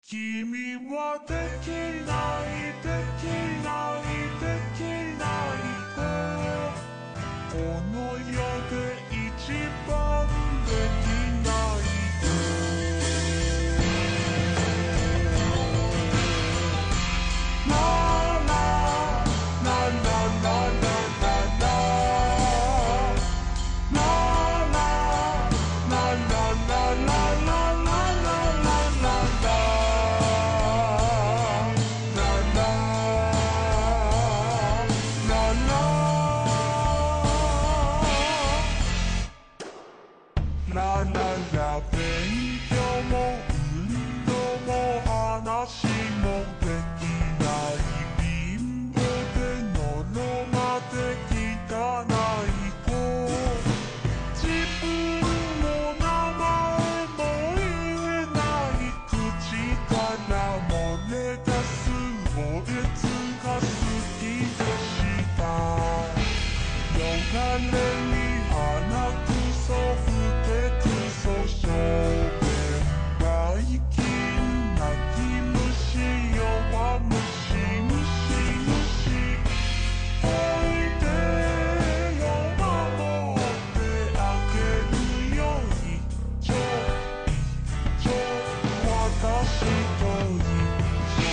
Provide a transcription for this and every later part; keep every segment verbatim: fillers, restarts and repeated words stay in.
君はできないできないできない子、この世で一番できない子。ラララララララララララララララララ勉強も運動も話もできない貧乏で喉まで汚い子、自分の名前も言えない口から漏れ出すおえつが好きでした。よだれに鼻くそふけくそしょべばいきん泣き虫弱虫虫虫おいでよ守ってあげるよ一丁一丁私と一緒。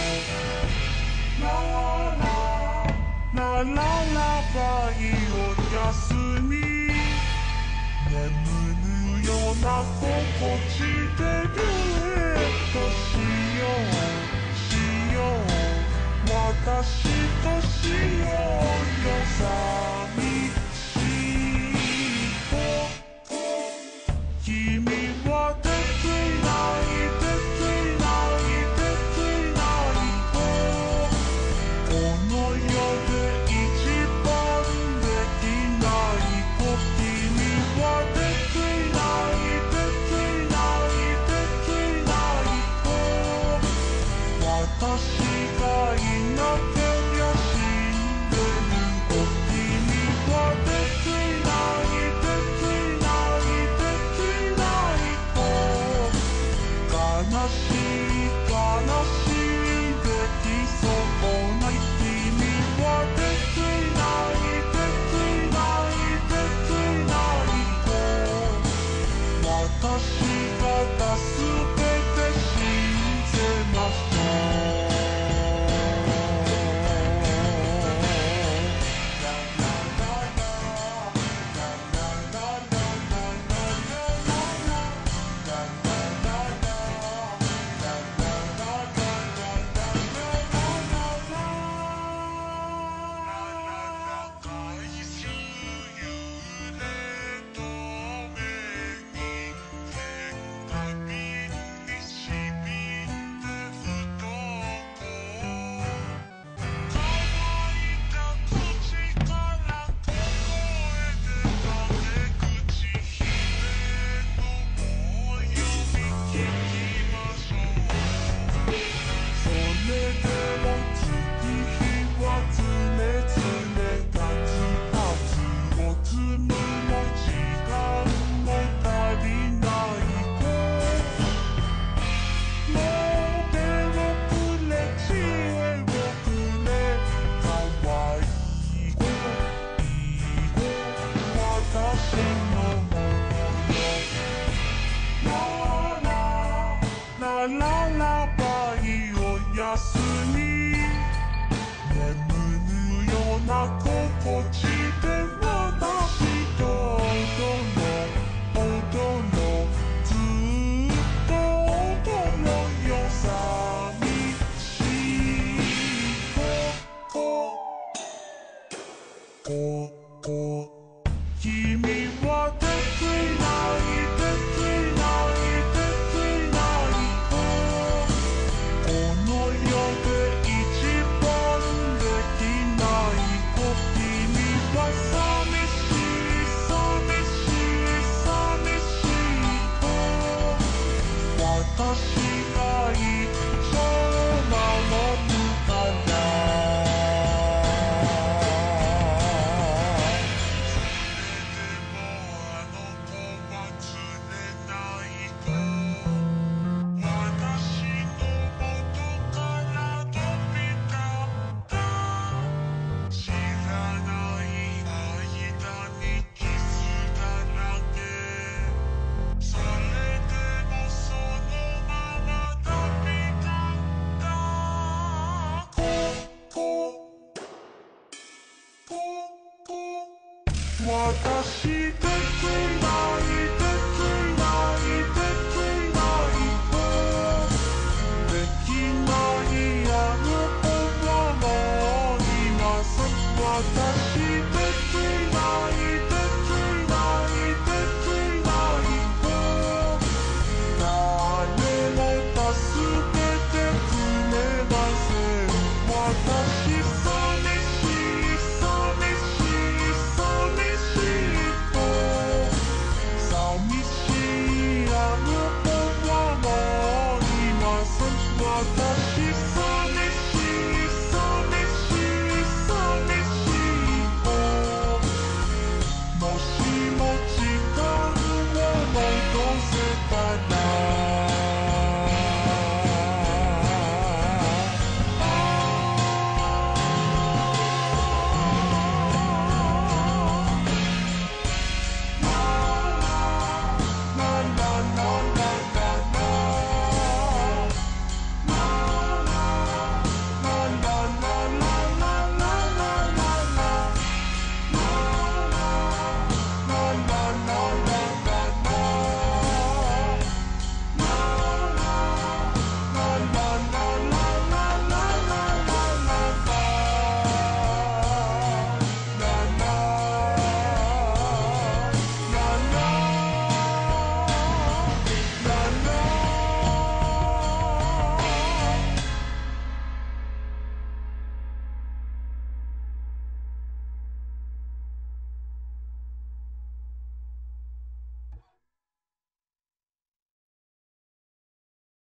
ラララララバイおやすみ、眠るような心地でデュエットしようしよう私としようよ寂しい子。君はできないできないできない子、この世で一番できない子。君はできないできないできない子、私がいなけりゃ死んでる子。君はできないできないできない子、悲しい悲しいできそうない。君はできないできないできない子、私が助けて信じましょう。ララバイおやすみ、眠るような心地で私と踊ろう踊ろうずっと踊ろうよ寂しい子子子、君はできないできないできない子、この世で一番できない子。君は寂しいた